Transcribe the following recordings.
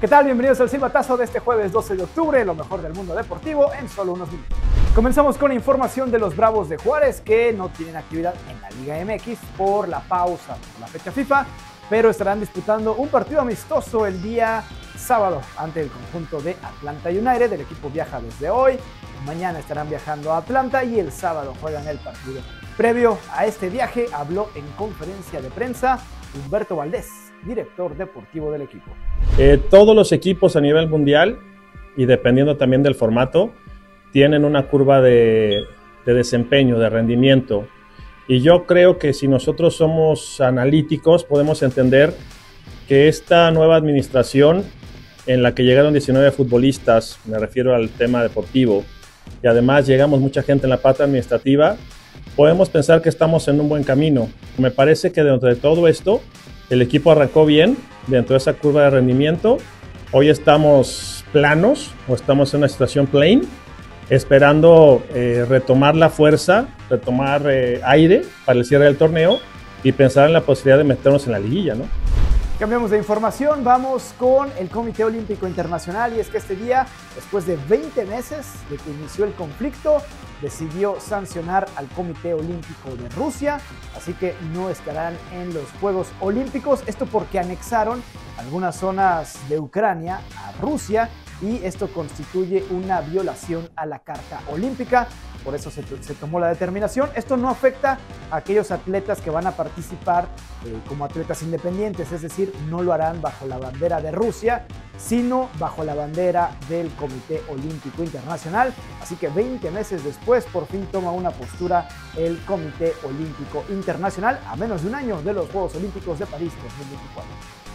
¿Qué tal? Bienvenidos al silbatazo de este jueves 12 de octubre, lo mejor del mundo deportivo en solo unos minutos. Comenzamos con información de los Bravos de Juárez que no tienen actividad en la Liga MX por la pausa por la fecha FIFA, pero estarán disputando un partido amistoso el día sábado ante el conjunto de Atlanta United. El equipo viaja desde hoy, mañana estarán viajando a Atlanta y el sábado juegan el partido. Previo a este viaje habló en conferencia de prensa Humberto Valdés, director deportivo del equipo. Todos los equipos a nivel mundial, y dependiendo también del formato, tienen una curva de desempeño, de rendimiento. Y yo creo que si nosotros somos analíticos, podemos entender que esta nueva administración, en la que llegaron 19 futbolistas, me refiero al tema deportivo, y además llegamos mucha gente en la parte administrativa, podemos pensar que estamos en un buen camino. Me parece que dentro de todo esto, el equipo arrancó bien dentro de esa curva de rendimiento. Hoy estamos planos o estamos en una situación plane, esperando retomar la fuerza, retomar aire para el cierre del torneo y pensar en la posibilidad de meternos en la liguilla, ¿no? Cambiamos de información, vamos con el Comité Olímpico Internacional, y es que este día, después de 20 meses de que inició el conflicto, decidió sancionar al Comité Olímpico de Rusia, así que no estarán en los Juegos Olímpicos, esto porque anexaron algunas zonas de Ucrania a Rusia y esto constituye una violación a la Carta Olímpica. Por eso se tomó la determinación. Esto no afecta a aquellos atletas que van a participar como atletas independientes, es decir, no lo harán bajo la bandera de Rusia, sino bajo la bandera del Comité Olímpico Internacional. Así que 20 meses después, por fin toma una postura el Comité Olímpico Internacional, a menos de un año de los Juegos Olímpicos de París 2024.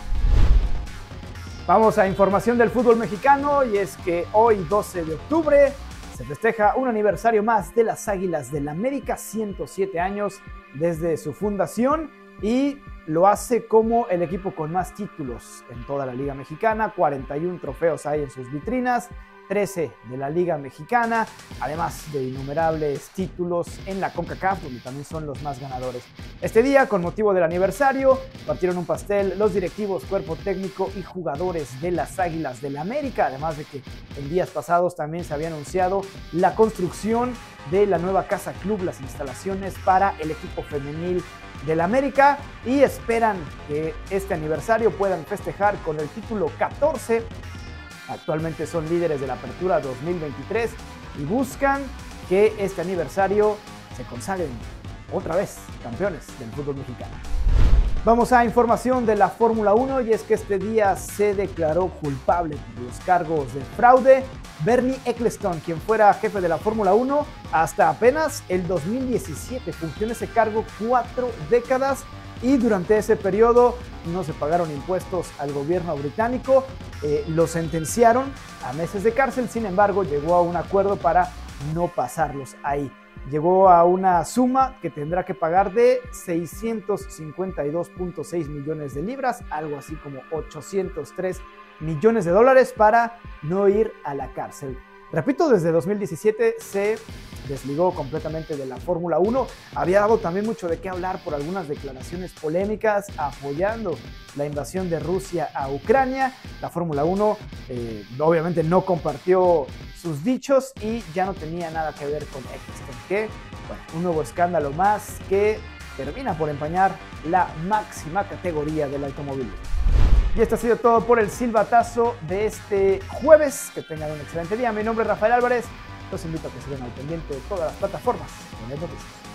Vamos a información del fútbol mexicano, y es que hoy, 12 de octubre, se festeja un aniversario más de las Águilas del América, 107 años desde su fundación, y lo hace como el equipo con más títulos en toda la Liga Mexicana. 41 trofeos hay en sus vitrinas, 13 de la Liga Mexicana, además de innumerables títulos en la CONCACAF, donde también son los más ganadores. Este día, con motivo del aniversario, partieron un pastel los directivos, cuerpo técnico y jugadores de las Águilas del América, además de que en días pasados también se había anunciado la construcción de la nueva Casa Club, las instalaciones para el equipo femenil del América, y esperan que este aniversario puedan festejar con el título 14. Actualmente son líderes de la Apertura 2023 y buscan que este aniversario se consagren otra vez campeones del fútbol mexicano. Vamos a información de la Fórmula 1, y es que este día se declaró culpable por los cargos de fraude Bernie Ecclestone, quien fuera jefe de la Fórmula 1 hasta apenas el 2017. Fungió en ese cargo 4 décadas y durante ese periodo no se pagaron impuestos al gobierno británico. Lo sentenciaron a meses de cárcel, sin embargo llegó a un acuerdo para no pasarlos ahí. Llegó a una suma que tendrá que pagar de 652.6 millones de libras, algo así como 803 millones de dólares, para no ir a la cárcel. Repito, desde 2017 se desligó completamente de la Fórmula 1. Había dado también mucho de qué hablar por algunas declaraciones polémicas apoyando la invasión de Rusia a Ucrania. La Fórmula 1 obviamente no compartió sus dichos y ya no tenía nada que ver con Ecclestone, que bueno, un nuevo escándalo más que termina por empañar la máxima categoría del automovilismo. Y esto ha sido todo por el silbatazo de este jueves. Que tengan un excelente día. Mi nombre es Rafael Álvarez. Los invito a que se den al pendiente de todas las plataformas de noticias.